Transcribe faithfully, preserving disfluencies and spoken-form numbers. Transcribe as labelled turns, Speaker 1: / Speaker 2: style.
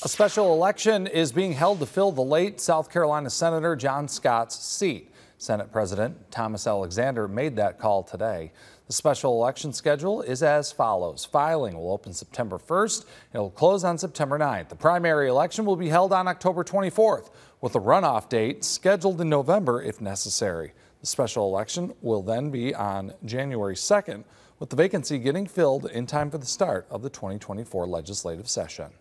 Speaker 1: A special election is being held to fill the late South Carolina Senator John Scott's seat. Senate President Thomas Alexander made that call today. The special election schedule is as follows. Filing will open September first. It will close on September ninth. The primary election will be held on October twenty-fourth, with a runoff date scheduled in November if necessary. The special election will then be on January second, with the vacancy getting filled in time for the start of the twenty twenty-four legislative session.